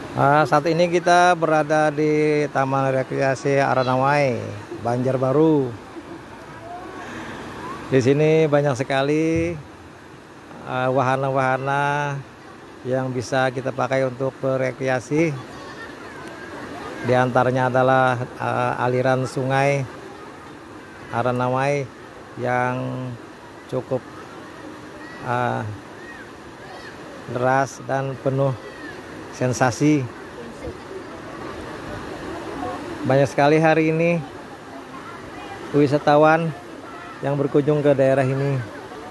Saat ini kita berada di Taman Rekreasi Aranawai, Banjarbaru. Di sini banyak sekali wahana-wahana yang bisa kita pakai untuk berekreasi. Di antaranya adalah aliran sungai Aranawai yang cukup deras dan penuh sensasi. Banyak sekali hari ini wisatawan yang berkunjung ke daerah ini.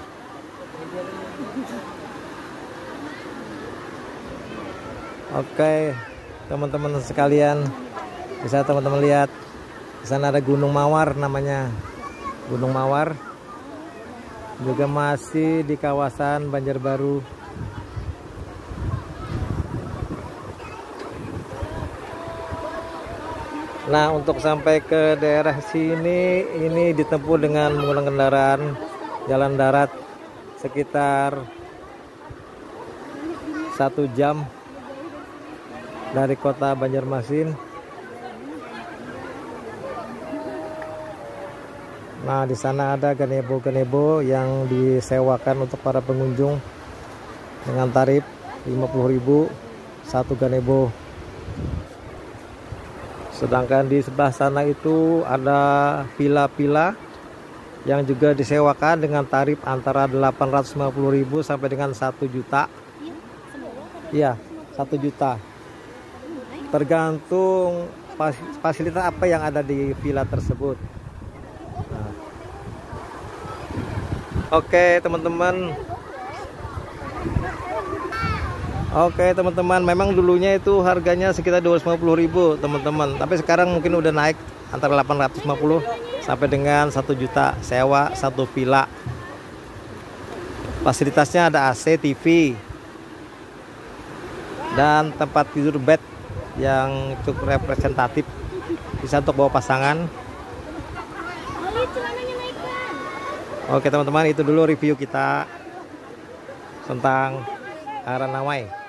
Oke, teman-teman sekalian, bisa teman-teman lihat di sana ada Gunung Mawar, namanya Gunung Mawar, juga masih di kawasan Banjarbaru. Nah, untuk sampai ke daerah sini ini ditempuh dengan menggunakan kendaraan jalan darat sekitar 1 jam dari kota Banjarmasin. Nah, di sana ada gazebo yang disewakan untuk para pengunjung dengan tarif 50.000 satu gazebo. Sedangkan di sebelah sana itu ada villa-villa yang juga disewakan dengan tarif antara 850.000 sampai dengan 1 juta. Iya, 1 juta. Tergantung fasilitas apa yang ada di villa tersebut. Nah. Oke, teman-teman. Oke teman-teman, memang dulunya itu harganya sekitar 250.000 teman-teman, tapi sekarang mungkin udah naik antara 850 sampai dengan 1 juta sewa satu villa. Fasilitasnya ada AC, TV, dan tempat tidur bed yang cukup representatif, bisa untuk bawa pasangan. Oke teman-teman, itu dulu review kita tentang Aranawai.